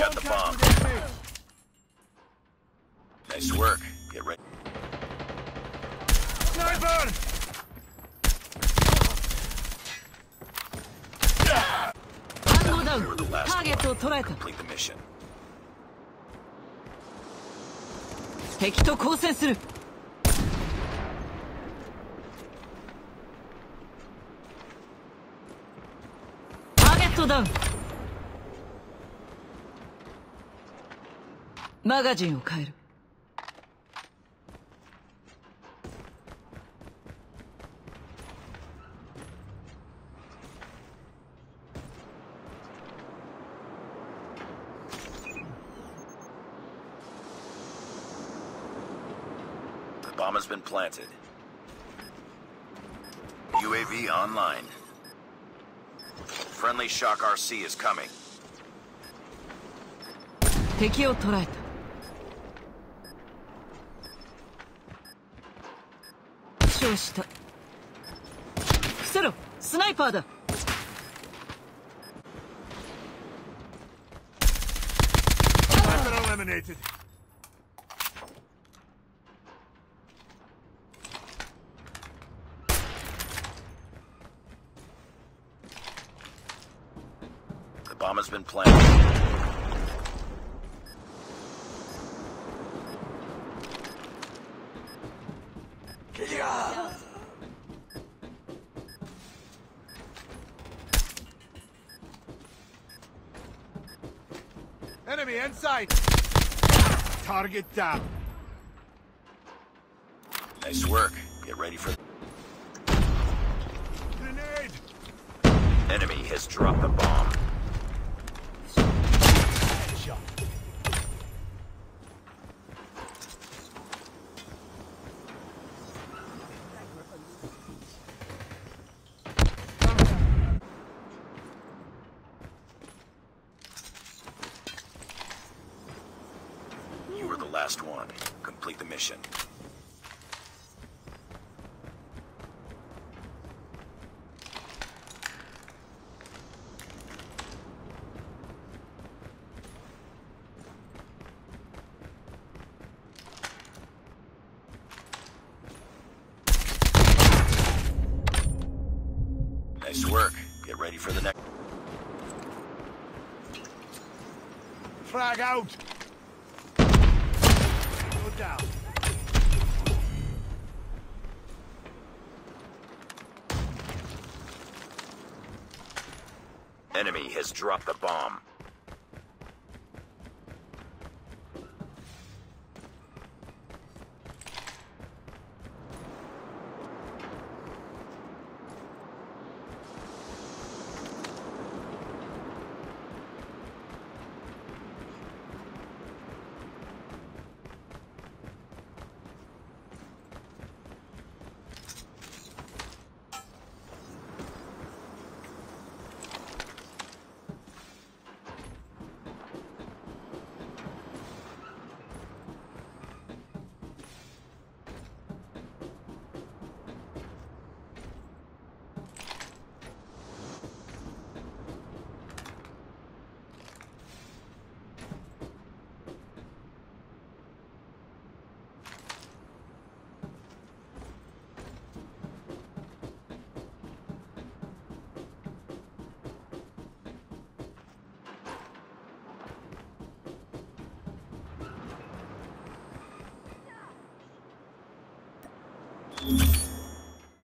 got the bomb. Nice work. Get ready. Sniper! We were the last one. Complete the mission. 敵と交戦する。ターゲットダウン。マガジンを変える。 Bomb has been planted. UAV online. Friendly Shock RC is coming. 敵を捕らえた。負傷した。伏せろ、スナイパーだ。 Weapon eliminated. The bomb has been planted. Enemy in sight. Target down. Nice work. Get ready for... Grenade. Enemy has dropped the bomb. Shot. You were the last one. Complete the mission. Nice work. Get ready for the next. Frag out. Go down. Enemy has dropped the bomb.